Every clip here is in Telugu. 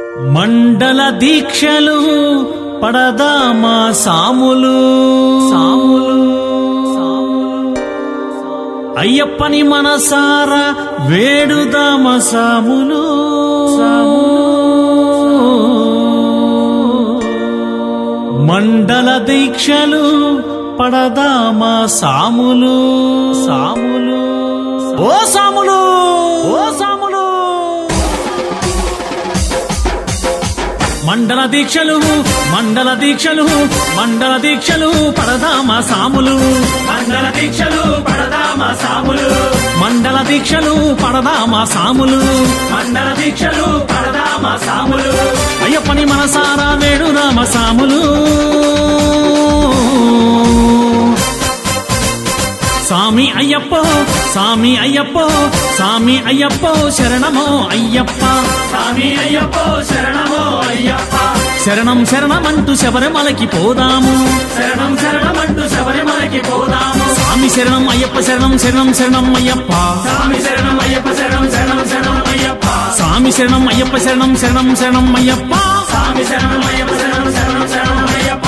మండల దీక్షలు పడదామా సాములు అయ్యప్పని మనసారా వేడుదామా సాములు మండల దీక్షలు పడదామా సాములు ఓ సాములు మండల దీక్షలు పడదామా సాములు మండల దీక్షలు పడదామా సాములు మండల దీక్షలు పడదామా సాములు మండల దీక్షలు పడదామా సాములు అయ్యప్పని మనసారా వేడుదామా సాములు సామి అయ్యప్పో శరణమో అయ్యప్ప స్వామి అయ్యప్పో శరణమో అయ్యప్ప శరణమంటూ శబరిమలకి పోదాము శరణమంటూ శబరిమలకి పోదాము స్వామి శరణం అయ్యప్ప శరణం అయ్యప్ప స్వామి శరణం అయ్యప్ప శరణం అయ్యప్ప స్వామి శరణం అయ్యప్ప శరణం అయ్యప్ప స్వామి శరణం అయ్యప్ప శరణం అయ్యప్ప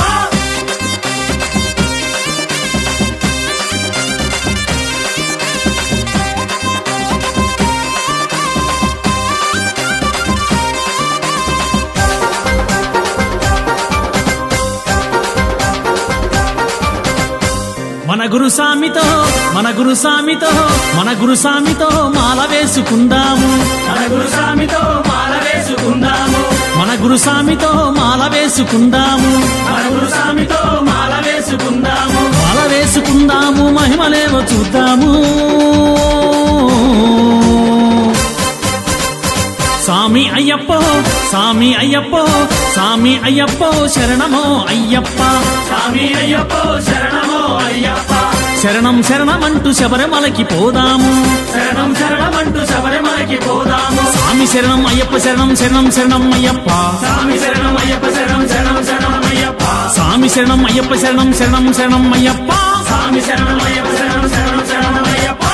మన గురు సామితో మాల వేసుకుందాము మన గురు స్వామితో మాల వేసుకుందాము మన గురు సామితో మాల వేసుకుందాము మన గురు స్వామితో మాల వేసుకుందాము మహిమలేవో చూద్దాము సామి అయ్యప్పో శరణమో అయ్యప్ప స్వామి అయ్యప్పో శరణమో అయ్యప్ప శరణమంటూ శబరిమలకి పోదాము శరణమంటూ శబరిమలకి పోదాము స్వామి శరణం అయ్యప్ప శరణం అయ్యప్ప స్వామి శరణం అయ్యప్ప శరణం అయ్యప్ప స్వామి శరణం అయ్యప్ప శరణం అయ్యప్ప స్వామి శరణం అయ్యప్ప శరణం అయ్యప్ప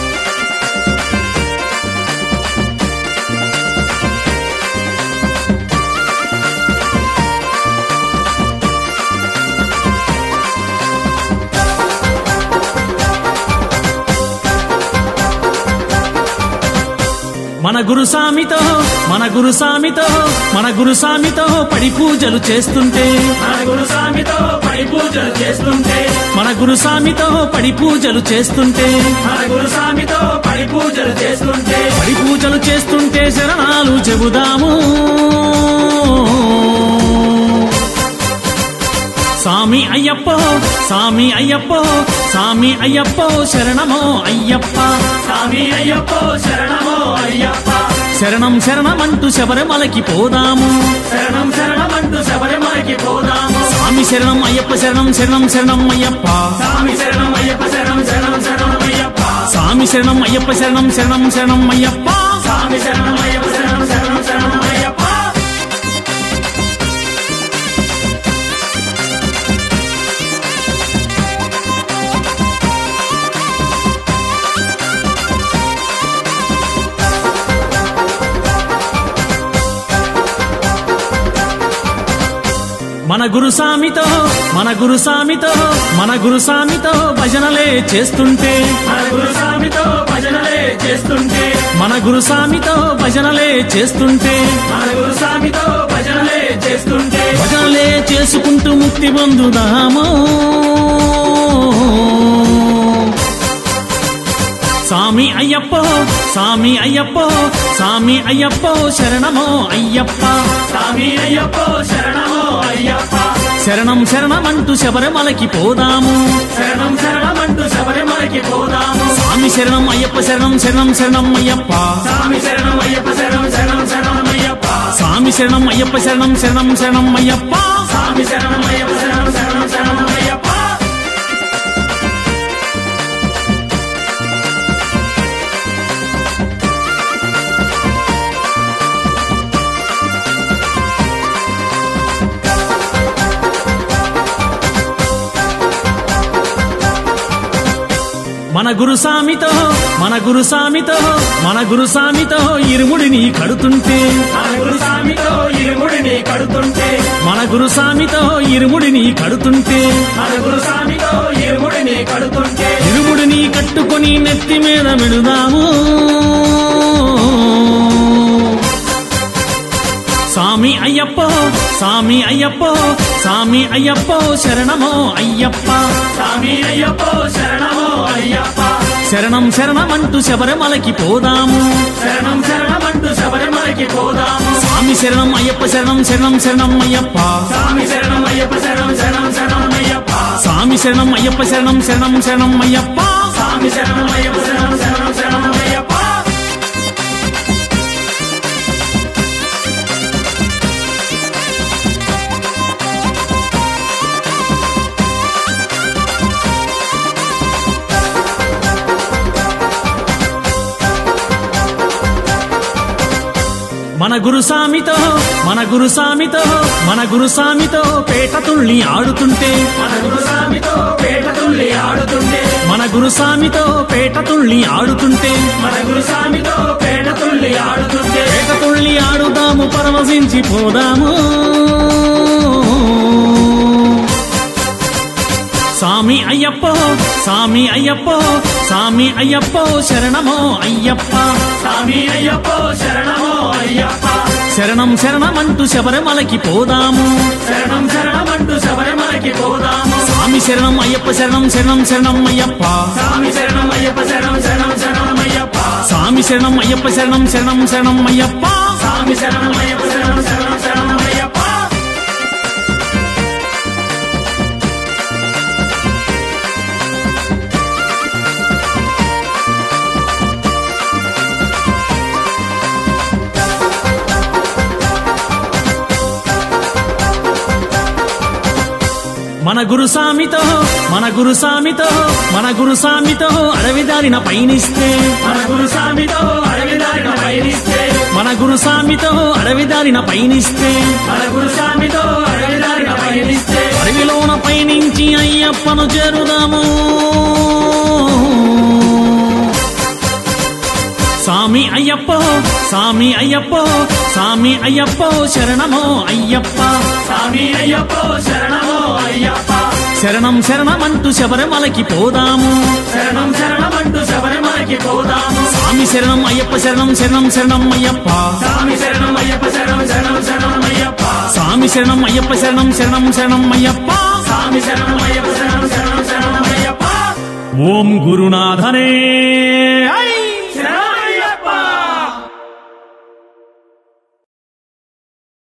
మన గురు సామితో పడి పూజలు చేస్తుంటే మన గురు స్వామితో పడి పూజలు చేస్తుంటే మన గురు సామితో పడి పూజలు చేస్తుంటే మన గురు స్వామితో పడి పూజలు చేస్తుంటే పడి పూజలు చేస్తుంటే శరణాలు చెబుదాము సామి అయ్యప్పో శరణమో అయ్యప్ప స్వామి అయ్యప్పో శరణమో అయ్యప్ప శరణమంటూ శబరిమలకి పోదాము శరణమంటూ శబరిమలకి పోదాము స్వామి శరణం అయ్యప్ప శరణం అయ్యప్ప స్వామి శరణం అయ్యప్ప శరణం అయ్యప్ప స్వామి శరణం అయ్యప్ప శరణం అయ్యప్ప స్వామి శరణం అయ్యప్ప శరణం అయ్యప్ప మన గురు సామితో భజనలే చేస్తుంటే మన గురు స్వామితో భజనలే చేస్తుంటే మన గురు సామితో భజనలే చేస్తుంటే మన గురు స్వామితో భజనలే చేస్తుంటే భజనలే చేసుకుంటూ ముక్తి పొందుదాము సామి అయ్యప్పో శరణమో అయ్యప్ప స్వామి అయ్యప్పో శరణమో అయ్యప్ప శరణమంటూ శబరిమలకి పోదాము శరణమంటూ శబరిమలకి పోదాము స్వామి శరణం అయ్యప్ప శరణం అయ్యప్ప స్వామి శరణం అయ్యప్ప శరణం అయ్యప్ప స్వామి శరణం అయ్యప్ప శరణం అయ్యప్ప స్వామి శరణం అయ్యప్ప శరణం అయ్యప్ప మన గురు సామితో ఇరుముడిని కడుతుంటే మన గురు స్వామితో గురుస్వామితో ఇరుముడిని కడుతుంటే మన గురుస్వామితో ఇరుముడిని కడుతుంటే ఇరుముడిని కట్టుకొని నెత్తి మీద విడుదాము సామి అయ్యప్పో సామి అయ్యప్పో సామి అయ్యప్పో శరణమో అయ్యప్ప స్వామి అయ్యప్పో శరణమో అయ్యప్ప శరణం శరణమంటూ శబరిమలకి పోదాము శరణం శరణమంటూ శబరిమలకి పోదాము స్వామి శరణం అయ్యప్ప శరణం శరణం శరణం అయ్యప్ప స్వామి శరణం అయ్యప్ప శరణం శరణం శరణం అయ్యప్ప స్వామి శరణం అయ్యప్ప శరణం శరణం శరణం అయ్యప్ప స్వామి శరణం అయ్యప్ప శరణం శరణం శరణం అయ్యప్ప మన గురుస్వామితో మన గురుస్వామితో మన గురుస్వామితో పేట తుళ్ళి ఆడుతుంటే మన గురుస్వామితో పేట తుళ్ళి ఆడుతుంటే మన గురుస్వామితో పేట తుళ్ళి ఆడుతుంటే మన గురుస్వామితో పేట తుళ్ళి ఆడుతుంటే పేట తుళ్ళి ఆడుదాము పరవశించి పోదాము సామి అయ్యప్పో సామి అయ్యప్పో సామి అయ్యప్పో శరణమో అయ్యప్ప స్వామి అయ్యప్పో శరణమో అయ్యప్ప శరణం శరణమంటూ శబరిమలకి పోదాము శరణం శరణమంటూ శబరిమలకి పోదాము స్వామి శరణం అయ్యప్ప శరణం శరణం శరణం అయ్యప్ప స్వామి శరణం అయ్యప్ప శరణం శరణం శరణం అయ్యప్ప స్వామి శరణం అయ్యప్ప శరణం శరణం శరణం అయ్యప్ప స్వామి శరణం అయ్యప్ప శరణం శరణం శరణం అయ్యప్ప మన గురుస్వామితో మన గురుస్వామితో మన గురుస్వామితో అడవిదారిన పయనిస్తే మన గురుస్వామితో అడవిదారిన పయనిస్తే మన గురుస్వామితో అడవిదారిన పయనిస్తే మన గురుస్వామితో అడవిదారిన పయనిస్తే అడవిలోన పయనించి అయ్యప్పను చేరుదాము సామి అయ్యప్పో సామి అయ్యప్పో సామి అయ్యప్పో శరణమో అయ్యప్ప స్వామి అయ్యప్పో శరణమో అయ్యప్ప శరణం శరణమంటూ శబరిమలకి పోదాము శరణం శరణమంటూ శబరిమలకి పోదాము స్వామి శరణం అయ్యప్ప శరణం శరణం శరణం అయ్యప్ప స్వామి శరణం అయ్యప్ప శరణం శరణం శరణం అయ్యప్ప స్వామి శరణం అయ్యప్ప శరణం శరణం శరణం అయ్యప్ప స్వామి శరణం అయ్యప్ప శరణం శరణం శరణం అయ్యప్ప ఓం గురునాథనే ఐ